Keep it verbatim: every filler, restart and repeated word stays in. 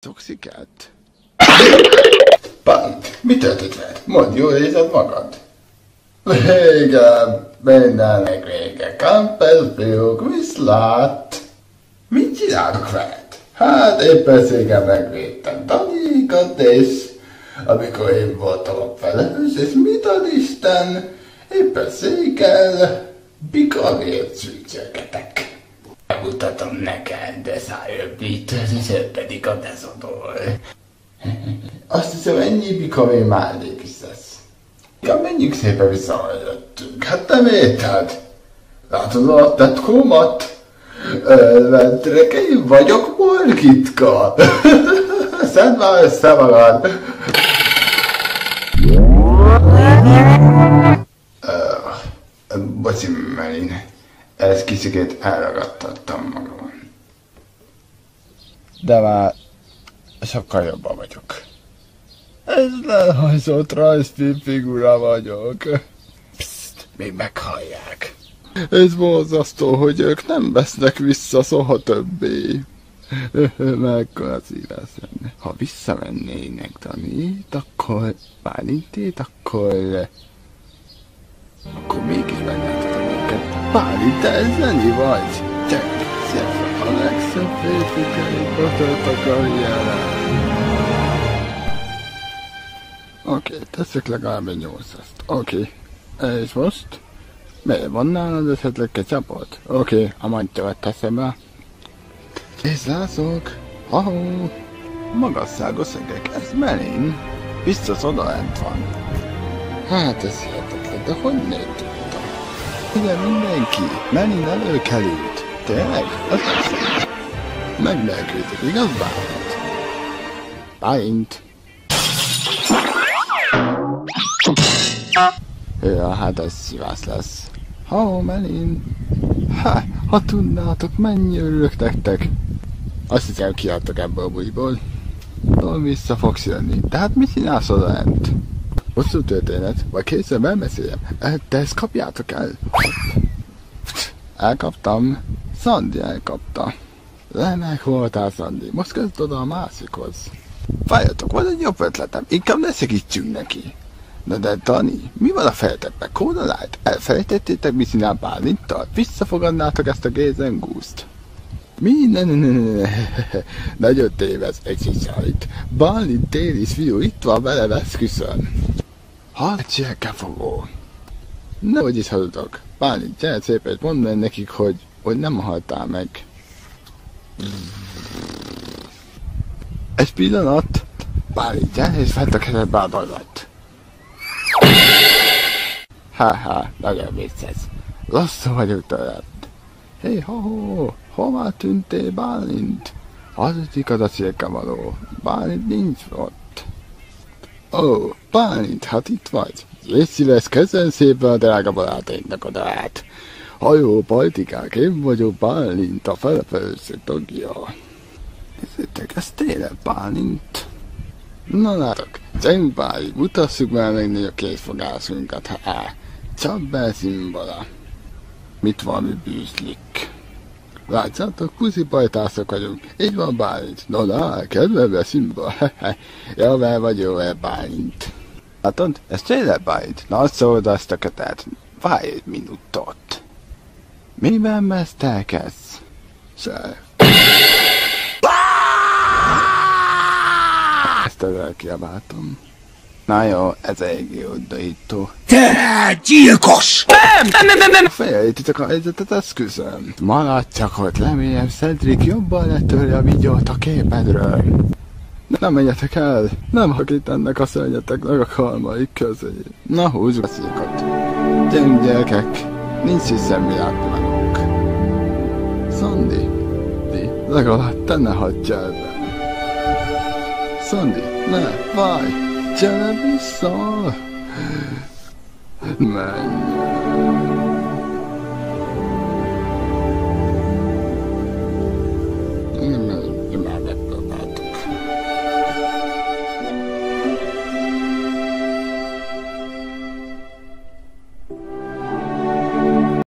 Toxikát? Pont, mi történt veled? Mondd, jól érzed magad? Vége, mindennek vége. Kampel fiúk, viszlát. Mit csinálok veled? Hát éppen szépen megvédtem Daniékat, és amikor én voltam a felelős, és mit ad Isten? Éppen székel, bikavért csücsögetek. Megmutatom neked, de szájöbbítőd, és ő pedig a dezodol. Azt hiszem, ennyi bikavé málék is lesz. Ja, menjünk szépen vissza, ahogy jöttünk. Hát te érted? Látod a tetkómat? Ölventreke, én vagyok Morgitka. Szedd már össze magad. Uh, Bocsi, Marine. Ez kicsikét elragadtattam magam. De már sokkal jobban vagyok. Ez lehajszott rajzfilmfigura vagyok. Pszt, még meghallják. Ez borzasztó, hogy ők nem vesznek vissza soha többé. Mekkora szíves lenne. Ha visszamennének Danit, akkor Bálintét, akkor... Akkor mégis megláttatok őket. Bálint, te ez Zeni vagy? Gyere, szép, a legszebb férfikáikba tört a karrierem. Oké, okay, teszek legalább egy nyolcast. Oké, okay. És most? Miért van nálad esetleg ketchupot? Oké, okay, a mantyót teszem be. Készlászok! Ha-hó! Magasságos szegek, ez Marine. Biztos odalent van. Hát ez hihetetlen, de honnan tudtam? Ide mindenki, Marine előkelült. Tényleg? Az lesz. Megmelkültek, igaz Bálint? Bálint! Ja, hát ez szívász lesz. Ha, Marine! Ha, ha tudnátok, mennyi örülök nektek. Azt hiszem, kiadtak ebből a buliból. Tudom, vissza fogsz jönni. Tehát mit csinálsz oda lent? Hosszú történet, vagy később elbeszéljem. De ezt kapjátok el. Elkaptam. Szandi elkapta. Remek voltál, Szandi. Most kezd oda a másikhoz. Várjatok, van egy jobb ötletem. Inkább ne segítsünk neki. Na de Dani, mi van a fejetekben? Kódolált? Elfelejtettétek, mi csinál Bálinttal? Visszafogadnátok ezt a gézengúzt? Mi? Ne, ne, ne, ne, ne. Nagyon tévez, egy csicsáit. Bálint télis fiú, itt van vele veszküszön. Harcsielkefogó. Nehogy is hazudok. Bálint, gyere szépen, és mondd meg nekik, hogy, hogy nem haltál meg. Egy pillanat. Bálint, gyere, és fent a keretbe a dolgot. Ha-ha, nagyon vicces. Lasszú vagyok tőled. Hé, ho-ho, hová tűntél, Bálint? Hazudik az a cirkavaló. Bálint nincs ott. Ó, Bálint, hát itt vagy. Légy szíves, köszön szépen a drága barátainknak a dát. Hajó, politikák, én vagyok Bálint, a felefelősző tagja. Nézzétek, ez tényleg Bálint. Na látok, gyerünk Bálint, mutassuk már meg a készfogásunkat, ha csak be szimbola. Mit valami bűzlik? Látszátok, puszipajtászok vagyunk. Így van Bálint. No, na, kedvelve szimbola. Jóvel vagy jóvel Bálint. Látod? Ez tényleg Bálint. Na, azt szólod azt a kötet. Várj egy minutot. Miben mesztelkedsz? Se. Ezt ezzel kiabáltam. Na jó, ez eléggé undorító. Te gyilkos! Nem, nem, nem, nem, nem! Fejlítitek a helyzetet eszközön. Maradj csak ott, remélem Cedric jobban letörje a videót a képedről. Nem menjetek el, nem hakít ennek a szörnyeteknek a karmaik közé. Na húzzuk a székot. Gyerünk gyerekek, nincs is semmi látni magunk. Szandi, ti legalább te ne hagyj el be. Szandi, ne, várj! Gyere vissza! Menj!